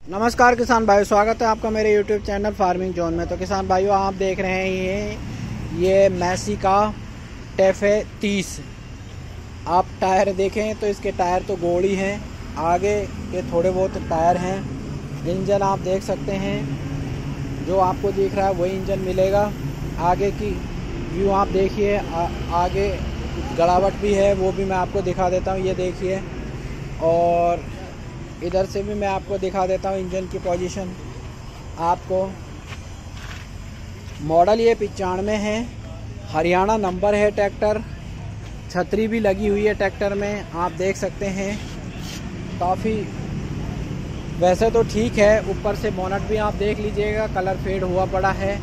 नमस्कार किसान भाइयों, स्वागत है आपका मेरे YouTube चैनल फार्मिंग जोन में। तो किसान भाइयों, आप देख रहे हैं ये मैसी का टेफे 30। आप टायर देखें तो इसके टायर तो गोड़ी हैं, आगे के थोड़े बहुत टायर हैं। इंजन आप देख सकते हैं, जो आपको दिख रहा है वही इंजन मिलेगा। आगे की व्यू आप देखिए, आगे गड़ावट भी है, वो भी मैं आपको दिखा देता हूँ। ये देखिए, और इधर से भी मैं आपको दिखा देता हूँ इंजन की पोजीशन। आपको मॉडल ये 95 है, हरियाणा नंबर है ट्रैक्टर। छतरी भी लगी हुई है ट्रैक्टर में, आप देख सकते हैं। काफ़ी वैसे तो ठीक है, ऊपर से बोनट भी आप देख लीजिएगा, कलर फेड हुआ पड़ा है।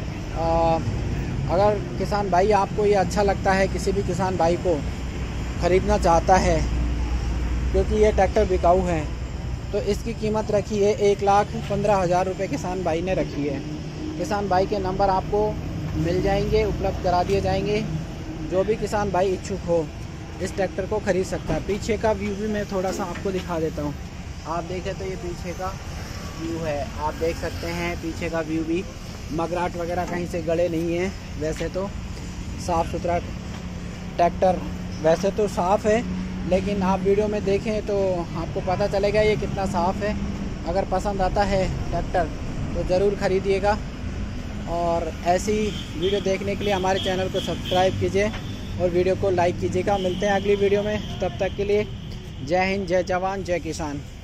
अगर किसान भाई आपको ये अच्छा लगता है, किसी भी किसान भाई को ख़रीदना चाहता है, क्योंकि ये ट्रैक्टर बिकाऊ है, तो इसकी कीमत रखी है 1,15,000 रुपये किसान भाई ने रखी है। किसान भाई के नंबर आपको मिल जाएंगे, उपलब्ध करा दिए जाएंगे। जो भी किसान भाई इच्छुक हो इस ट्रैक्टर को ख़रीद सकता है। पीछे का व्यू भी मैं थोड़ा सा आपको दिखा देता हूँ। आप देखें तो ये पीछे का व्यू है, आप देख सकते हैं। पीछे का व्यू भी मगराट वगैरह कहीं से गड़े नहीं हैं। वैसे तो साफ़ सुथरा ट्रैक्टर, वैसे तो साफ़ है, लेकिन आप वीडियो में देखें तो आपको पता चलेगा ये कितना साफ़ है। अगर पसंद आता है ट्रैक्टर तो ज़रूर ख़रीदिएगा। और ऐसी वीडियो देखने के लिए हमारे चैनल को सब्सक्राइब कीजिए और वीडियो को लाइक कीजिएगा। मिलते हैं अगली वीडियो में, तब तक के लिए जय हिंद, जय जवान, जय किसान।